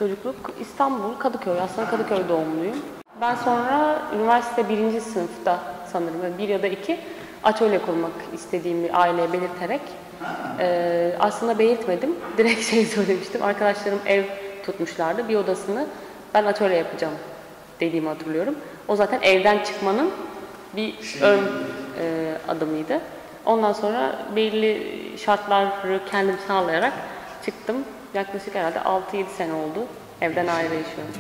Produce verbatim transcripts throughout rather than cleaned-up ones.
çocukluk İstanbul, Kadıköy. Aslında Kadıköy doğumluyum. Ben sonra üniversite birinci sınıfta sanırım bir ya da iki atölye kurmak istediğimi aileye belirterek e, aslında belirtmedim. Direkt şey söylemiştim. Arkadaşlarım ev tutmuşlardı. Bir odasını ben atölye yapacağım dediğimi hatırlıyorum. O zaten evden çıkmanın bir ön e, adımıydı. Ondan sonra belirli şartları kendim sağlayarak çıktım. Yaklaşık herhalde altı yedi sene oldu. Evden ayrı yaşıyorum.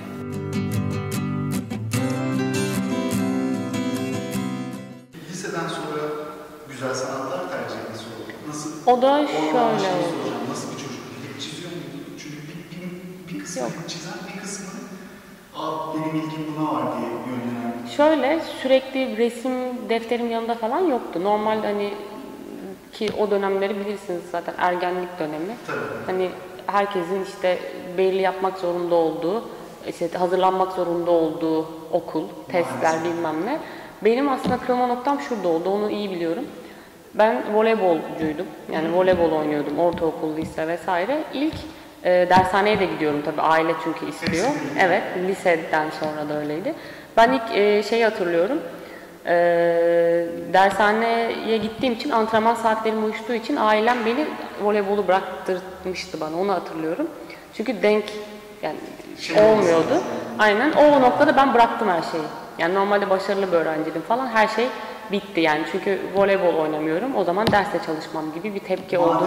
Liseden sonra güzel sanatlar tercih nasıl oldu? Nasıl? O da şöyle oldu. Nasıl bir çocuk? Hep çiziyor muydun? Çünkü bir, bir, bir kısmı hep çizen, bir kısmı aa benim ilgim buna var diye yönlenen. Şöyle sürekli resim defterim yanında falan yoktu. Normal hani ki o dönemleri bilirsiniz zaten ergenlik dönemi. Tabii. Hani herkesin işte belli yapmak zorunda olduğu, işte hazırlanmak zorunda olduğu okul, testler bilmem ne. Benim aslında kırılma noktam şurada oldu, onu iyi biliyorum. Ben voleybolcuydum, yani voleybol oynuyordum, ortaokul, lise vesaire. İlk e, dershaneye de gidiyorum tabii, aile çünkü istiyor. Evet, liseden sonra da öyleydi. Ben ilk e, şeyi hatırlıyorum, e, dershaneye gittiğim için, antrenman saatlerim uyuştuğu için ailem beni voleybolu bıraktırmıştı bana, onu hatırlıyorum. Çünkü denk yani şey olmuyordu. Aynen, o noktada ben bıraktım her şeyi. Yani normalde başarılı bir öğrenciydim falan, her şey bitti yani. Çünkü voleybol oynamıyorum, o zaman derste çalışmam gibi bir tepki oldu.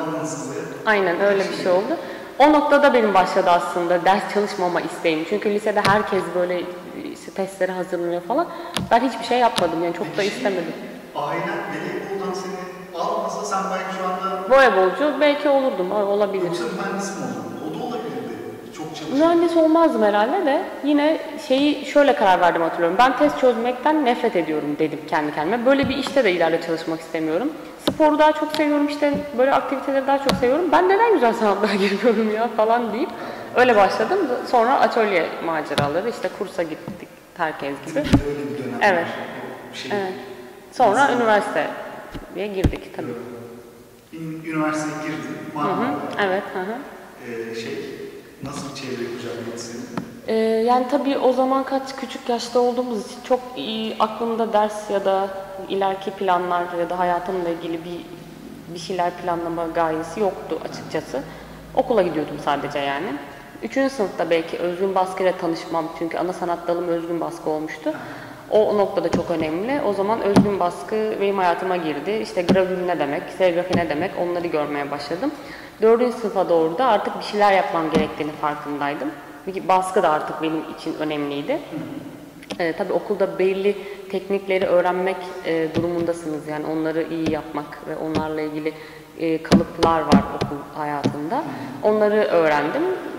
Aynen öyle bir şey oldu. O noktada benim başladı aslında ders çalışmama isteğim. Çünkü lisede herkes böyle işte testlere hazırlanıyor falan. Ben hiçbir şey yapmadım yani, çok da istemedim. Ailen voleyboldan seni almasa sen belki şu anda... Voleybolcu belki olurdum, olabilir. Yoksa mühendis mi olurdun? O da olabilirdi. Çok çalıştım. Mühendis olmazdım herhalde de yine şeyi şöyle karar verdim hatırlıyorum. Ben test çözmekten nefret ediyorum dedim kendi kendime. Böyle bir işte de ileride çalışmak istemiyorum. Sporu daha çok seviyorum, işte böyle aktiviteleri daha çok seviyorum. Ben neden güzel sanatlara girmiyorum ya falan deyip öyle başladım. Sonra atölye maceraları, işte kursa gittik herkes gibi. Öyle bir dönem. Evet. Şey, evet. Sonra nasıl? Üniversiteye girdik tabii. Üniversiteye girdin. Hı hı. Evet. Hı hı. Ee, şey, nasıl bir çevre kucakladı seni? Ee, yani tabii o zaman kaç küçük yaşta olduğumuz için çok iyi aklımda ders ya da ileriki planlar ya da hayatımla ilgili bir bir şeyler planlama gayesi yoktu açıkçası. Okula gidiyordum sadece yani. Üçüncü sınıfta belki özgün baskıyla tanışmam, çünkü ana sanat dalım özgün baskı olmuştu. O noktada çok önemli. O zaman özgün baskı benim hayatıma girdi. İşte gravür ne demek, serigrafi ne demek, onları görmeye başladım. Dördüncü sınıfa doğru da artık bir şeyler yapmam gerektiğini farkındaydım. Baskı da artık benim için önemliydi. Ee, tabii okulda belli teknikleri öğrenmek e, durumundasınız. Yani onları iyi yapmak ve onlarla ilgili e, kalıplar var okul hayatında. Onları öğrendim.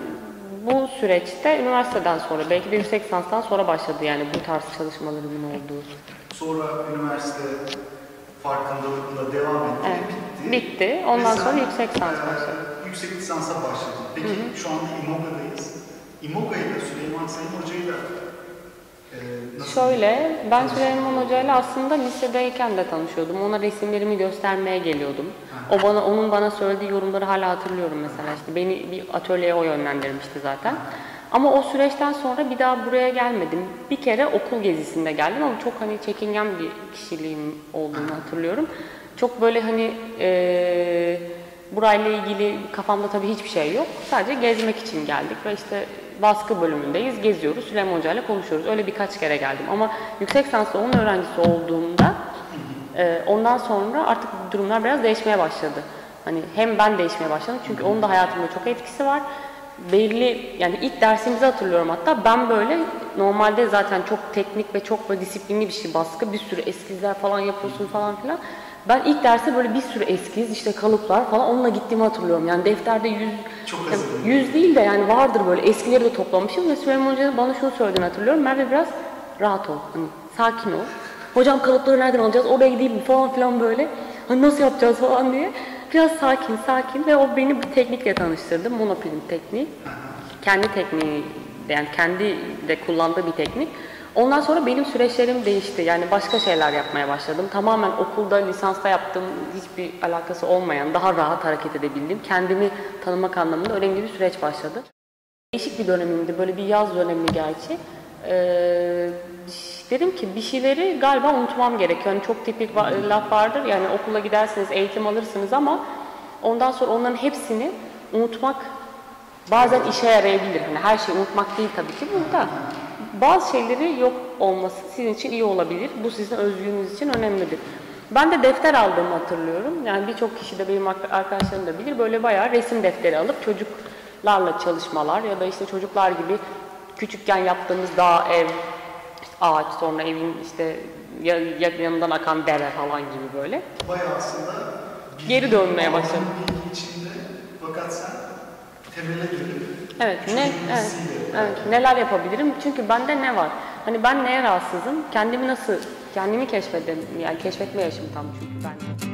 Bu süreçte üniversiteden sonra, belki de yüksek lisanstan sonra başladı yani bu tarz çalışmalarımın olduğu. Sonra üniversite farkındalıkla devam etti, evet. bitti. Bitti. Ondan sen, sonra yüksek lisans başladı. E, yüksek lisansa başladın. Peki hı hı. Şu anda İMOGA'dayız. İMOGA ile Süleyman Sayın Hoca'yla e, nasıl? Şöyle, ben Süleyman Hoca'yla aslında lisedeyken de tanışıyordum. Ona resimlerimi göstermeye geliyordum. O bana, onun bana söylediği yorumları hala hatırlıyorum mesela. İşte beni bir atölyeye o yönlendirmişti zaten. Ama o süreçten sonra bir daha buraya gelmedim. Bir kere okul gezisinde geldim ama çok hani çekingen bir kişiliğim olduğunu hatırlıyorum. Çok böyle hani e, burayla ilgili kafamda tabii hiçbir şey yok. Sadece gezmek için geldik ve işte baskı bölümündeyiz, geziyoruz, Süleyman Hoca ile konuşuyoruz. Öyle birkaç kere geldim ama yüksek lisanslı onun öğrencisi olduğumda e, ondan sonra artık durumlar biraz değişmeye başladı. Hani hem ben değişmeye başladım çünkü onun da hayatımda çok etkisi var. Belli, yani ilk dersimizi hatırlıyorum hatta, ben böyle normalde zaten çok teknik ve çok böyle disiplinli bir şey, baskı, bir sürü eskizler falan yapıyorsun falan filan. Ben ilk derste böyle bir sürü eskiz, işte kalıplar falan, onunla gittiğimi hatırlıyorum. Yani defterde yüz, yani yüz değil de yani vardır böyle, eskileri de toplamışım ve Süleyman Hoca bana şunu söylediğini hatırlıyorum. Merve biraz rahat ol, hani sakin ol. Hocam kalıpları nereden alacağız, oraya gideyim mi falan filan böyle. Hani nasıl yapacağız falan diye. Biraz sakin sakin ve o beni bu teknikle tanıştırdı. Monoprim tekniği. Kendi tekniği, yani kendi de kullandığı bir teknik. Ondan sonra benim süreçlerim değişti. Yani başka şeyler yapmaya başladım. Tamamen okulda, lisansta yaptığım hiçbir alakası olmayan, daha rahat hareket edebildiğim, kendimi tanımak anlamında önemli bir süreç başladı. Değişik bir dönemimdi, böyle bir yaz dönemi gerçi. Ee, dedim ki bir şeyleri galiba unutmam gerekiyor. Yani çok tipik va- laf vardır, yani okula gidersiniz, eğitim alırsınız ama ondan sonra onların hepsini unutmak bazen işe yarayabilir. Yani her şeyi unutmak değil tabii ki burada. Bazı şeyleri yok olması sizin için iyi olabilir. Bu sizin özgürlüğünüz için önemlidir. Ben de defter aldığımı hatırlıyorum. Yani birçok kişi de, benim arkadaşlarım da bilir. Böyle bayağı resim defteri alıp çocuklarla çalışmalar ya da işte çocuklar gibi küçükken yaptığımız dağ, ev, işte ağaç, sonra evin işte yanından akan dere falan gibi böyle. Bayağı aslında geri dönmeye başladım. Bilgi içinde, fakat sen temele gelip Evet, ne, evet, evet, neler yapabilirim? Çünkü bende ne var? Hani ben neye rahatsızım? Kendimi nasıl, kendimi keşfedem, yani keşfetme yaşım tam çünkü bende.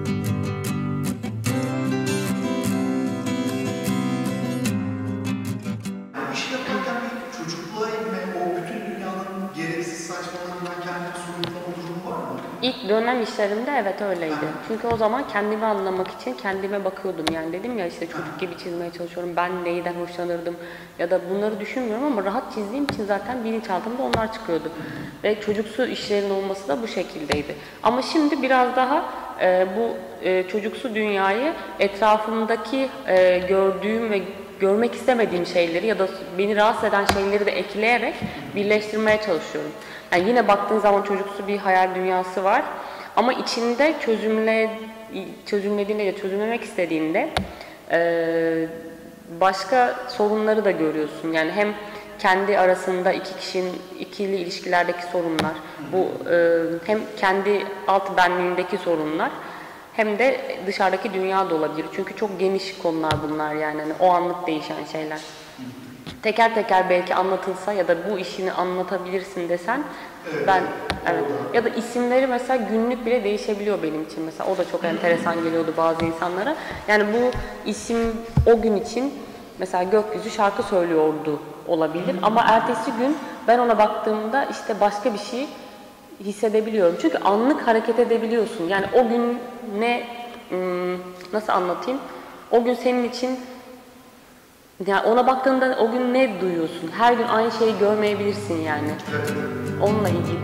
Bu işi yaparken bir çocukluğa inme, o bütün dünyanın gereksiz saçmalarından kendini soyutlama durumu var mı? İlk dönem işlerimde evet öyleydi. Çünkü o zaman kendimi anlamak için kendime bakıyordum. Yani dedim ya işte çocuk gibi çizmeye çalışıyorum. Ben neyden hoşlanırdım ya da bunları düşünmüyorum ama rahat çizdiğim için zaten bilinçaltımda onlar çıkıyordu. Ve çocuksu işlerin olması da bu şekildeydi. Ama şimdi biraz daha e, bu e, çocuksu dünyayı etrafımdaki e, gördüğüm ve görmek istemediğim şeyleri ya da beni rahatsız eden şeyleri de ekleyerek birleştirmeye çalışıyorum. Yani yine baktığın zaman çocuksu bir hayal dünyası var ama içinde çözümle çözümlediğinde ya çözümlemek istediğinde e, başka sorunları da görüyorsun. Yani hem kendi arasında iki kişinin ikili ilişkilerdeki sorunlar, bu e, hem kendi alt benliğindeki sorunlar, hem de dışarıdaki dünya da olabilir. Çünkü çok geniş konular bunlar yani. Hani o anlık değişen şeyler. Teker teker belki anlatılsa ya da bu işini anlatabilirsin desen, evet, ben evet. Ya da isimleri mesela günlük bile değişebiliyor benim için mesela. O da çok enteresan geliyordu bazı insanlara. Yani bu isim o gün için mesela gökyüzü şarkı söylüyordu olabilir ama ertesi gün ben ona baktığımda işte başka bir şey hissedebiliyorum. Çünkü anlık hareket edebiliyorsun. Yani o gün ne, nasıl anlatayım? O gün senin için, yani ona baktığında o gün ne duyuyorsun? Her gün aynı şeyi görmeyebilirsin yani. Onunla ilgili.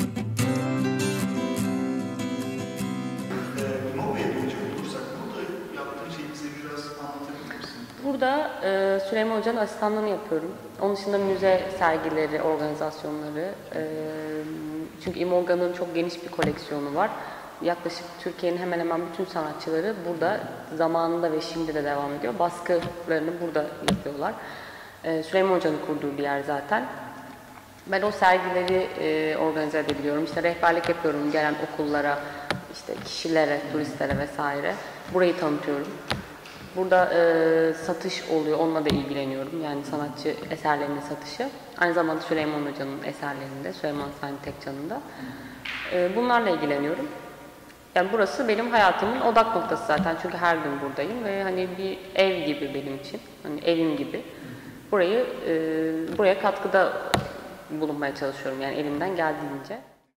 Mobya dönecek olursak, burada yaptığın şeyi bize biraz anlatabilir misin? Burada e, Süleyman Hoca'nın asistanlığını yapıyorum. Onun dışında müze sergileri, organizasyonları. E, çünkü İmolga'nın çok geniş bir koleksiyonu var. Yaklaşık Türkiye'nin hemen hemen bütün sanatçıları burada zamanında ve şimdi de devam ediyor. Baskılarını burada yapıyorlar. E, Süleyman Hoca'nın kurduğu bir yer zaten. Ben o sergileri e, organize edebiliyorum. İşte rehberlik yapıyorum gelen okullara, işte kişilere, turistlere vesaire. Burayı tanıtıyorum. Burada e, satış oluyor, onunla da ilgileniyorum. Yani sanatçı eserlerinin satışı. Aynı zamanda Süleyman Hoca'nın eserlerinde, Süleyman Sani Tekcan'ın da. E, bunlarla ilgileniyorum. Yani burası benim hayatımın odak noktası zaten. Çünkü her gün buradayım ve hani bir ev gibi benim için. Hani evim gibi. Burayı, e, buraya katkıda bulunmaya çalışıyorum yani elimden geldiğince.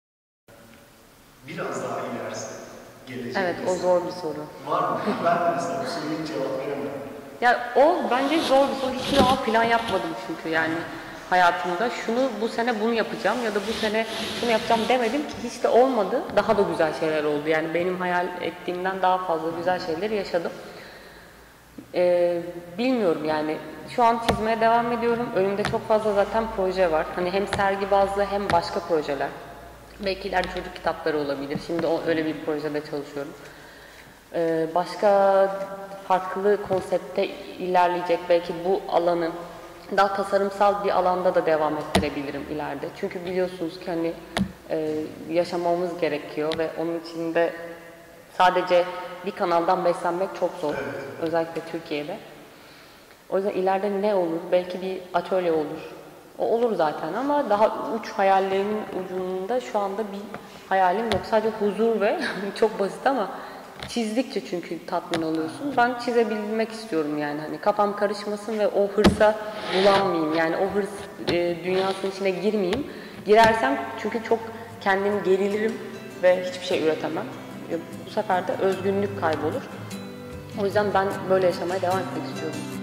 Biraz daha ilerisi, gelecek. Evet, o zor bir soru. Var mı? Ben de mesela bu soruya hiç cevap veremem. Ya o bence zor bir soru. Hiçbir zaman plan yapmadım çünkü yani hayatımda. Şunu bu sene bunu yapacağım ya da bu sene şunu yapacağım demedim ki, hiç de olmadı. Daha da güzel şeyler oldu. Yani benim hayal ettiğimden daha fazla güzel şeyleri yaşadım. Ee, bilmiyorum yani. Şu an çizmeye devam ediyorum. Önümde çok fazla zaten proje var. Hani hem sergi bazlı hem başka projeler. Belki ileride çocuk kitapları olabilir. Şimdi o, öyle bir projede çalışıyorum. Ee, başka farklı konsepte ilerleyecek belki bu alanı daha tasarımsal bir alanda da devam ettirebilirim ileride. Çünkü biliyorsunuz ki hani e, yaşamamız gerekiyor ve onun için de sadece bir kanaldan beslenmek çok zor. Evet. Özellikle Türkiye'de. O yüzden ileride ne olur? Belki bir atölye olur. O olur zaten ama daha uç hayallerimin ucunda şu anda bir hayalim yok. Sadece huzur ve çok basit ama çizdikçe çünkü tatmin oluyorsun. Ben çizebilmek istiyorum yani. Hani kafam karışmasın ve o hırsa bulanmayayım. Yani o hırs e, dünyasının içine girmeyeyim. Girersem çünkü çok kendim gerilirim ve hiçbir şey üretemem. Bu sefer de özgünlük kaybolur. O yüzden ben böyle yaşamaya devam etmek istiyorum.